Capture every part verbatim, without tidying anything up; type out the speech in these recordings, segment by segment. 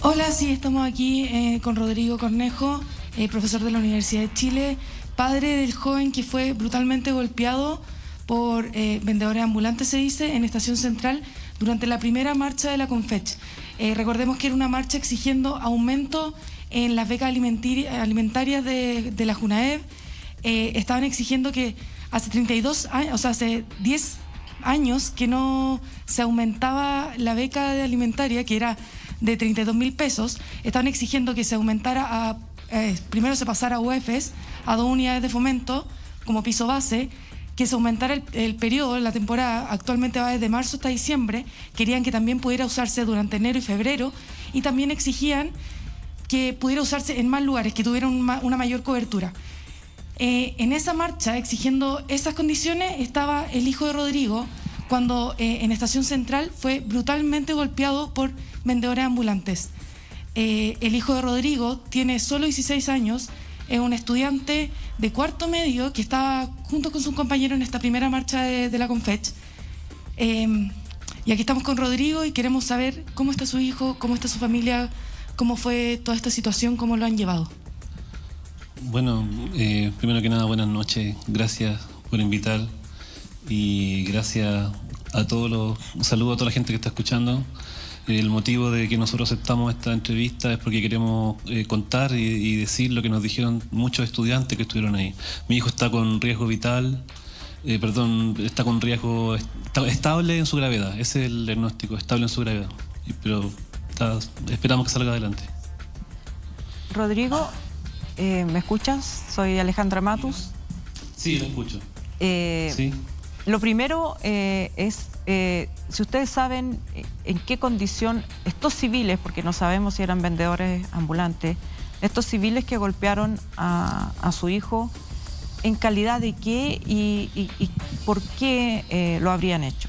Hola, sí, estamos aquí eh, con Rodrigo Cornejo, eh, profesor de la Universidad de Chile, padre del joven que fue brutalmente golpeado por eh, vendedores ambulantes, se dice, en Estación Central durante la primera marcha de la Confech. Eh, recordemos que era una marcha exigiendo aumento en las becas alimentarias de, de la Junaev. Eh, estaban exigiendo que hace treinta y dos años, o sea, hace diez años que no se aumentaba la beca de alimentaria, que era de treinta y dos mil pesos. Estaban exigiendo que se aumentara a, eh, primero se pasara a U E F Es, a dos unidades de fomento como piso base, que se aumentara el, el periodo, la temporada, actualmente va desde marzo hasta diciembre. Querían que también pudiera usarse durante enero y febrero, y también exigían que pudiera usarse en más lugares, que tuvieran una, una mayor cobertura. Eh, en esa marcha, exigiendo esas condiciones, estaba el hijo de Rodrigo, cuando eh, en Estación Central fue brutalmente golpeado por vendedores ambulantes. Eh, el hijo de Rodrigo tiene solo dieciséis años, es un estudiante de cuarto medio que estaba junto con su compañero en esta primera marcha de, de la Confech. Eh, y aquí estamos con Rodrigo y queremos saber cómo está su hijo, cómo está su familia, cómo fue toda esta situación, cómo lo han llevado. Bueno, eh, primero que nada, buenas noches. Gracias por invitar y gracias a todos los... Un saludo a toda la gente que está escuchando. El motivo de que nosotros aceptamos esta entrevista es porque queremos eh, contar y, y decir lo que nos dijeron muchos estudiantes que estuvieron ahí. Mi hijo está con riesgo vital, eh, perdón, está con riesgo está, estable en su gravedad. Ese es el diagnóstico, estable en su gravedad. Y, pero está, esperamos que salga adelante. Rodrigo, eh, ¿me escuchas? Soy Alejandra Matus. Sí, lo escucho. Eh, sí. Lo primero eh, es, eh, si ustedes saben en qué condición estos civiles, porque no sabemos si eran vendedores ambulantes, estos civiles que golpearon a, a su hijo, ¿en calidad de qué y, y, y por qué eh, lo habrían hecho?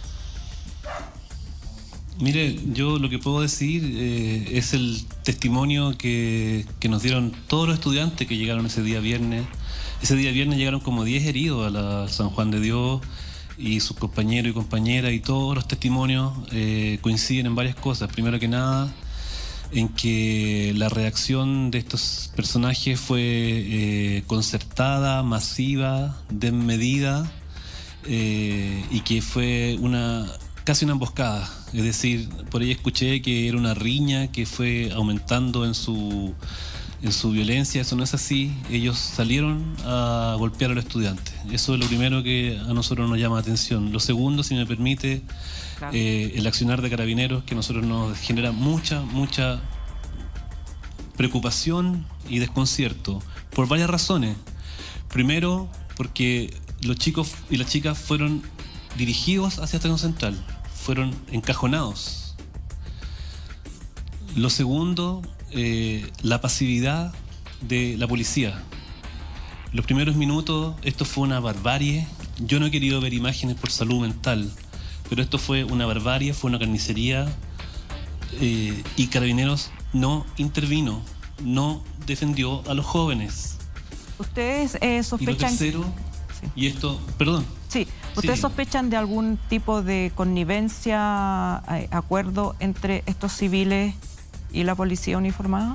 Mire, yo lo que puedo decir eh, es el testimonio que, que nos dieron todos los estudiantes que llegaron ese día viernes. Ese día viernes llegaron como diez heridos a la San Juan de Dios y sus compañeros y compañeras, y todos los testimonios eh, coinciden en varias cosas. Primero que nada, en que la reacción de estos personajes fue eh, concertada, masiva, desmedida, eh, y que fue una casi una emboscada. Es decir, por ahí escuché que era una riña que fue aumentando en su... en su violencia. Eso no es así. Ellos salieron a golpear a los estudiantes. Eso es lo primero que a nosotros nos llama la atención. Lo segundo, si me permite, claro. eh, el accionar de Carabineros, que a nosotros nos genera mucha, mucha preocupación y desconcierto, por varias razones. Primero, porque los chicos y las chicas fueron dirigidos hacia Estación Central, fueron encajonados. Lo segundo, Eh, la pasividad de la policía. Los primeros minutos, esto fue una barbarie. Yo no he querido ver imágenes por salud mental, pero esto fue una barbarie, fue una carnicería, eh, y Carabineros no intervino, no defendió a los jóvenes. Ustedes eh, sospechan... Y lo tercero, sí. y esto, perdón. Sí, ¿ustedes sí. sospechan de algún tipo de connivencia, eh, acuerdo entre estos civiles y la policía uniformada?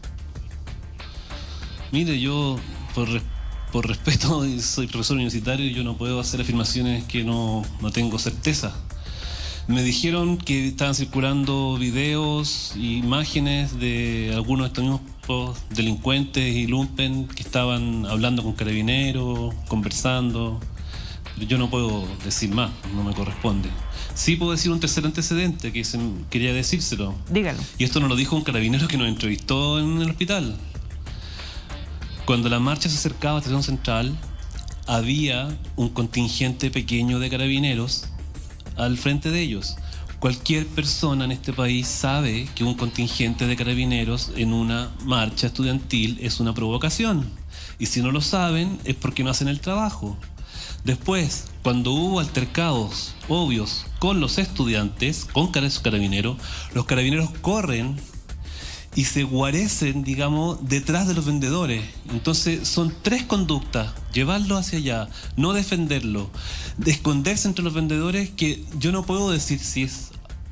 Mire, yo por, por respeto soy profesor universitario y yo no puedo hacer afirmaciones que no, no tengo certeza. Me dijeron que estaban circulando videos e imágenes de algunos de estos mismos delincuentes y lumpen que estaban hablando con Carabineros, conversando. Pero yo no puedo decir más, no me corresponde. Sí puedo decir un tercer antecedente que se, quería decírselo. Dígalo. Y esto nos lo dijo un carabinero que nos entrevistó en el hospital. Cuando la marcha se acercaba a Estación Central, había un contingente pequeño de carabineros al frente de ellos. Cualquier persona en este país sabe que un contingente de carabineros en una marcha estudiantil es una provocación. Y si no lo saben, es porque no hacen el trabajo. Después, cuando hubo altercados obvios con los estudiantes, con carabineros, los carabineros corren y se guarecen, digamos, detrás de los vendedores. Entonces son tres conductas: llevarlo hacia allá, no defenderlo, de esconderse entre los vendedores, que yo no puedo decir si es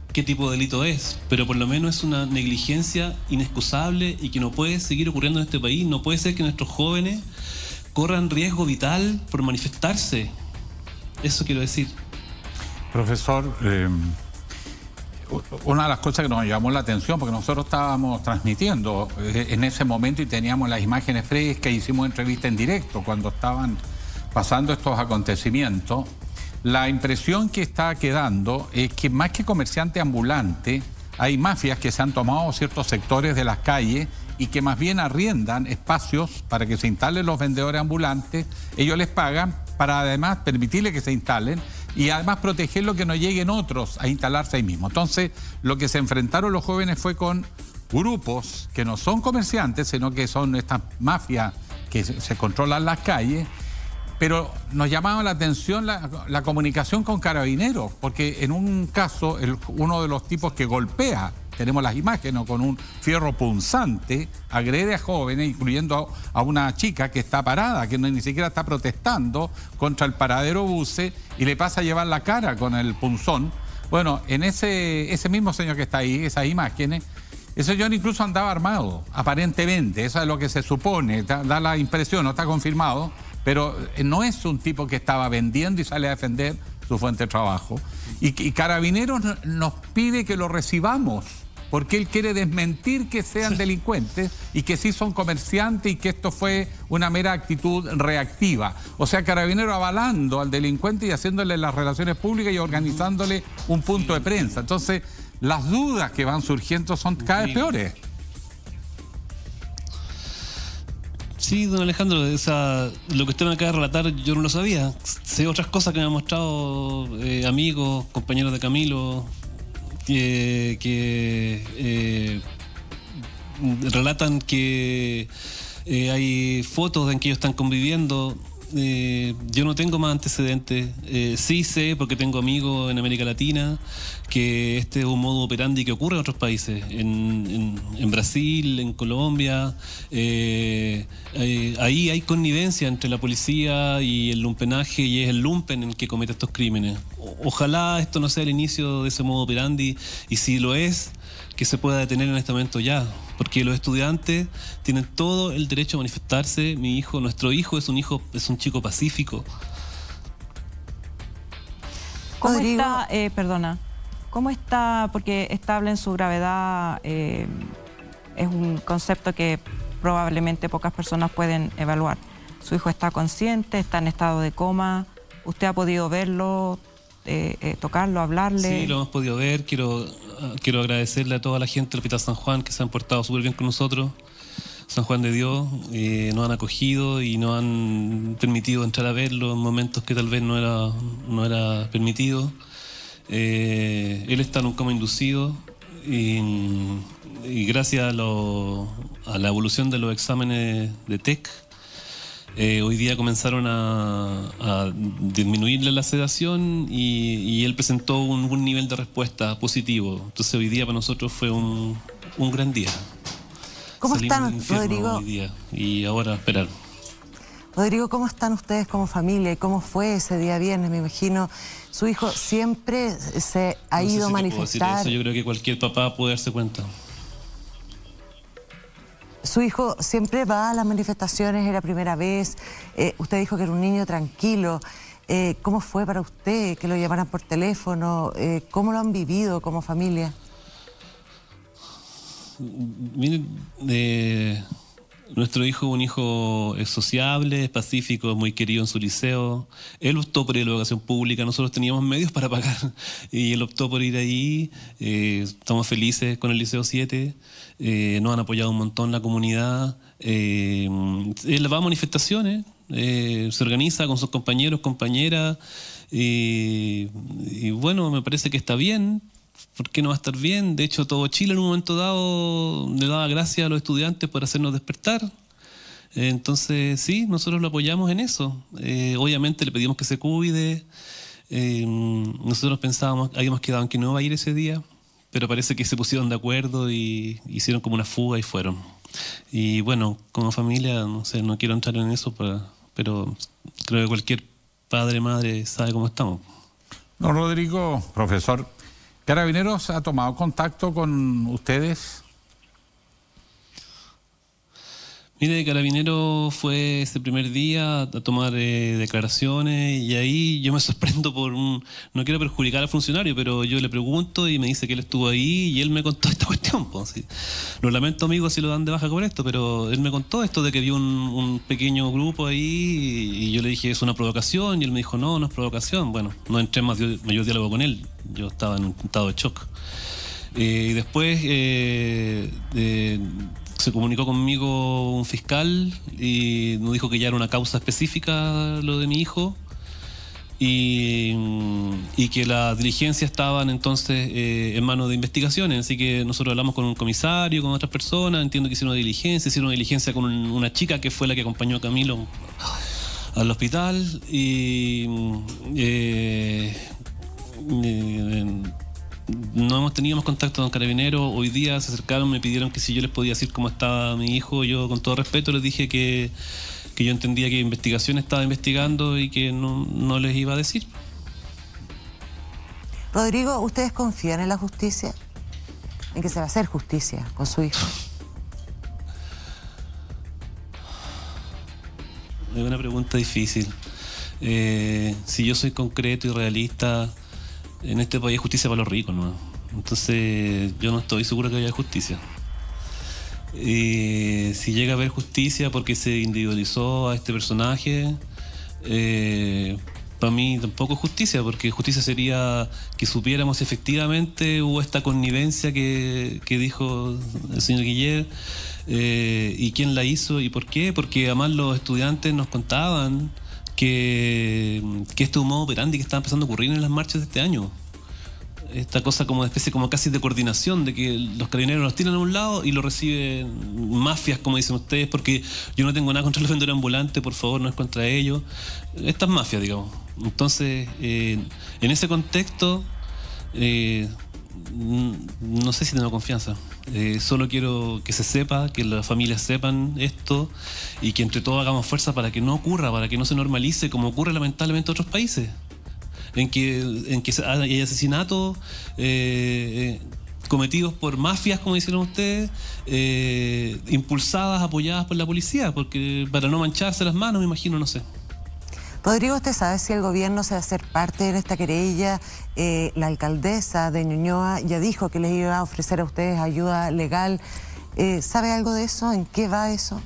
qué tipo de delito es, pero por lo menos es una negligencia inexcusable y que no puede seguir ocurriendo en este país. No puede ser que nuestros jóvenes corran riesgo vital por manifestarse. Eso quiero decir. Profesor, eh, una de las cosas que nos llamó la atención, porque nosotros estábamos transmitiendo en ese momento y teníamos las imágenes frescas, hicimos entrevista en directo cuando estaban pasando estos acontecimientos, la impresión que está quedando es que más que comerciante ambulante, hay mafias que se han tomado ciertos sectores de las calles y que más bien arriendan espacios para que se instalen los vendedores ambulantes. Ellos les pagan para además permitirles que se instalen y además protegerlo, que no lleguen otros a instalarse ahí mismo. Entonces, lo que se enfrentaron los jóvenes fue con grupos que no son comerciantes, sino que son estas mafias que se, se controlan las calles. Pero nos llamaba la atención la, la comunicación con Carabineros, porque en un caso, el, uno de los tipos que golpea, tenemos las imágenes, con un fierro punzante, agrede a jóvenes, incluyendo a, a una chica que está parada, que no, ni siquiera está protestando contra el paradero buses, y le pasa a llevar la cara con el punzón. Bueno, en ese, ese mismo señor que está ahí, esas imágenes, ese señor incluso andaba armado, aparentemente, eso es lo que se supone, da, da la impresión, no está confirmado, pero no es un tipo que estaba vendiendo y sale a defender su fuente de trabajo. Y, y Carabineros nos pide que lo recibamos, porque él quiere desmentir que sean delincuentes y que sí son comerciantes y que esto fue una mera actitud reactiva. O sea, Carabineros avalando al delincuente y haciéndole las relaciones públicas y organizándole un punto de prensa. Entonces, las dudas que van surgiendo son cada vez peores. Sí, don Alejandro, esa, lo que usted me acaba de relatar yo no lo sabía. Sé otras cosas que me han mostrado eh, amigos, compañeros de Camilo, que, que eh, relatan que eh, hay fotos en que ellos están conviviendo. Eh, yo no tengo más antecedentes. Eh, sí sé, porque tengo amigos en América Latina, que este es un modo operandi que ocurre en otros países, en, en, en Brasil, en Colombia. Eh, eh, ahí hay connivencia entre la policía y el lumpenaje, y es el lumpen el que comete estos crímenes. O, ojalá esto no sea el inicio de ese modo operandi, y si lo es, que se pueda detener en este momento ya, porque los estudiantes tienen todo el derecho a manifestarse. Mi hijo, nuestro hijo es un hijo, es un chico pacífico. ¿Cómo Rodrigo. está, eh, perdona, cómo está, porque estable en su gravedad, eh, es un concepto que probablemente pocas personas pueden evaluar? Su hijo está consciente, está en estado de coma, ¿usted ha podido verlo, eh, eh, tocarlo, hablarle? Sí, lo hemos podido ver. Quiero, uh, quiero agradecerle a toda la gente del Hospital San Juan, que se han portado súper bien con nosotros. San Juan de Dios, eh, nos han acogido y nos han permitido entrar a verlo en momentos que tal vez no era, no era permitido. Eh, él está en un coma inducido y, y gracias a, lo, a la evolución de los exámenes de T E C, eh, hoy día comenzaron a, a disminuirle la sedación y, y él presentó un, un nivel de respuesta positivo. Entonces hoy día para nosotros fue un, un gran día. ¿Cómo Salimos están, Rodrigo? Hoy día, y ahora esperar. Rodrigo, ¿cómo están ustedes como familia y cómo fue ese día viernes? Me imagino, su hijo siempre se ha no sé ido si a manifestar. Eso. Yo creo que cualquier papá puede darse cuenta. Su hijo siempre va a las manifestaciones, era primera vez. Eh, usted dijo que era un niño tranquilo. Eh, ¿Cómo fue para usted que lo llamaran por teléfono? Eh, ¿Cómo lo han vivido como familia? Miren, eh, nuestro hijo es un hijo es sociable, es pacífico, es muy querido en su liceo. Él optó por ir a la educación pública, nosotros teníamos medios para pagar y él optó por ir ahí. Eh, estamos felices con el Liceo siete, eh, nos han apoyado un montón la comunidad. Eh, él va a manifestaciones, eh, se organiza con sus compañeros, compañeras, eh, y bueno, me parece que está bien. ¿Por qué no va a estar bien? De hecho, todo Chile en un momento dado le daba gracias a los estudiantes por hacernos despertar. Eh, entonces, sí, nosotros lo apoyamos en eso. Eh, obviamente le pedimos que se cuide. Eh, nosotros pensábamos, habíamos quedado en que no iba a ir ese día, pero parece que se pusieron de acuerdo y hicieron como una fuga y fueron. Y bueno, como familia, no sé, no quiero entrar en eso, para, pero creo que cualquier padre, madre sabe cómo estamos. Don Rodrigo, profesor, ¿Carabineros ha tomado contacto con ustedes? Mire, Carabinero fue ese primer día a tomar eh, declaraciones y ahí yo me sorprendo por un... No quiero perjudicar al funcionario, pero yo le pregunto y me dice que él estuvo ahí y él me contó esta cuestión. Pues, ¿sí? Lo lamento, amigos, si lo dan de baja con esto, pero él me contó esto de que vio un, un pequeño grupo ahí y yo le dije, es una provocación, y él me dijo, no, no es provocación. Bueno, no entré en más mayor diálogo con él, yo estaba en un estado de shock. Eh, y después... Eh, eh, se comunicó conmigo un fiscal y nos dijo que ya era una causa específica lo de mi hijo y, y que las diligencias estaban entonces eh, en manos de investigaciones, así que nosotros hablamos con un comisario, con otras personas, entiendo que hicieron una diligencia, hicieron una diligencia con un, una chica que fue la que acompañó a Camilo al hospital y eh, eh, no hemos tenido más contacto con Carabineros. Hoy día se acercaron, me pidieron que si yo les podía decir cómo estaba mi hijo. Yo con todo respeto les dije que, que yo entendía que investigación estaba investigando y que no, no les iba a decir. Rodrigo, ¿ustedes confían en la justicia? ¿En que se va a hacer justicia con su hijo? Es una pregunta difícil. Eh, si yo soy concreto y realista... En este país hay justicia para los ricos, ¿no? Entonces yo no estoy seguro que haya justicia. Eh, si llega a haber justicia porque se individualizó a este personaje, eh, para mí tampoco es justicia, porque justicia sería que supiéramos efectivamente hubo esta connivencia que, que dijo el señor Guiller, eh, y quién la hizo y por qué, porque además los estudiantes nos contaban que, que este modo operandi que está empezando a ocurrir en las marchas de este año. Esta cosa como de especie como casi de coordinación, de que los carabineros los tiran a un lado y lo reciben mafias, como dicen ustedes, porque yo no tengo nada contra los vendedores ambulantes, por favor, no es contra ellos. Estas mafias, digamos. Entonces, eh, en ese contexto, eh, no sé si tengo confianza. Eh, solo quiero que se sepa, que las familias sepan esto y que entre todos hagamos fuerza para que no ocurra, para que no se normalice como ocurre lamentablemente en otros países, en que, en que hay asesinatos eh, eh, cometidos por mafias, como dijeron ustedes, eh, impulsadas, apoyadas por la policía, porque para no mancharse las manos, me imagino, no sé. Rodrigo, ¿usted sabe si el gobierno se va a hacer parte de esta querella? Eh, la alcaldesa de Ñuñoa ya dijo que les iba a ofrecer a ustedes ayuda legal. Eh, ¿Sabe algo de eso? ¿En qué va eso?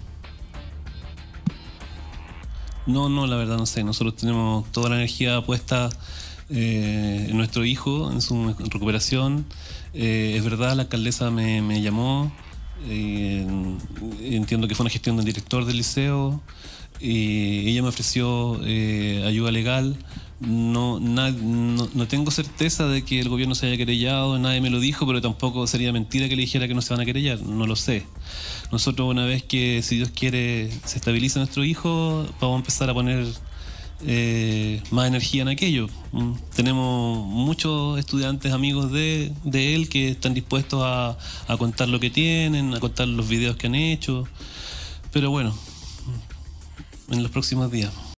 No, no, la verdad no sé. Nosotros tenemos toda la energía puesta eh, en nuestro hijo, en su recuperación. Eh, es verdad, la alcaldesa me, me llamó. Eh, entiendo que fue una gestión del director del liceo. Y ella me ofreció eh, ayuda legal. No, na, no, no tengo certeza de que el gobierno se haya querellado, nadie me lo dijo, pero tampoco sería mentira que le dijera que no se van a querellar, no lo sé. Nosotros, una vez que, si Dios quiere, se estabilice nuestro hijo, vamos a empezar a poner eh, más energía en aquello. Mm. Tenemos muchos estudiantes amigos de, de él que están dispuestos a, a contar lo que tienen, a contar los videos que han hecho, pero bueno, en los próximos días.